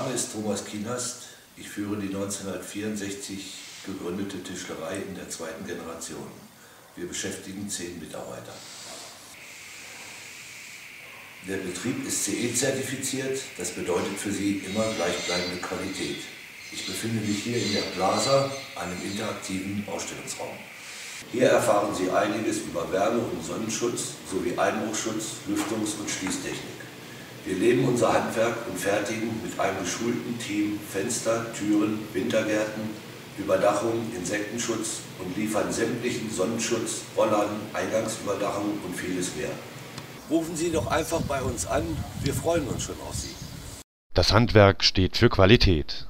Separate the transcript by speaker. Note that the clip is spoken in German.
Speaker 1: Name ist Thomas Kienast. Ich führe die 1964 gegründete Tischlerei in der zweiten Generation. Wir beschäftigen 10 Mitarbeiter. Der Betrieb ist CE-zertifiziert, das bedeutet für Sie immer gleichbleibende Qualität. Ich befinde mich hier in der Plaza, einem interaktiven Ausstellungsraum. Hier erfahren Sie einiges über Wärme- und Sonnenschutz sowie Einbruchschutz, Lüftungs- und Schließtechnik. Wir leben unser Handwerk und fertigen mit einem geschulten Team Fenster, Türen, Wintergärten, Überdachung, Insektenschutz und liefern sämtlichen Sonnenschutz, Rollladen, Eingangsüberdachung und vieles mehr. Rufen Sie doch einfach bei uns an, wir freuen uns schon auf Sie.
Speaker 2: Das Handwerk steht für Qualität.